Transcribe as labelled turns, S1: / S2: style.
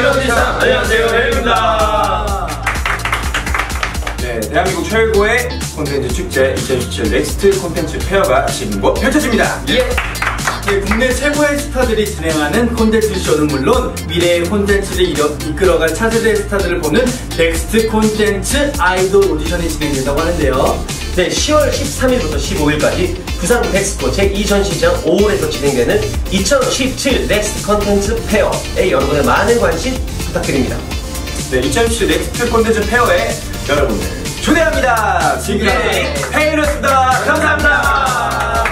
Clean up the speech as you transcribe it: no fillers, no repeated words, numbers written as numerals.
S1: 오디션. 안녕하세요, 헬입니다.
S2: 네, 대한민국 최고의 콘텐츠 축제 2017 넥스트 콘텐츠 페어가 지금 펼쳐집니다.
S1: 예.
S3: 네, 국내 최고의 스타들이 진행하는 콘텐츠 쇼는 물론 미래의 콘텐츠를 이끌어갈 차세대 스타들을 보는 넥스트 콘텐츠 아이돌 오디션이 진행된다고 하는데요.
S1: 네, 10월 13일부터 15일까지 부산 덱스코 제2전시장 5홀에서 진행되는 2017 넥스트 콘텐츠 페어에 여러분의 많은 관심 부탁드립니다.
S2: 네, 2017 넥스트 콘텐츠 페어에 여러분들 초대합니다. 지금까지 페이였습니다. 감사합니다.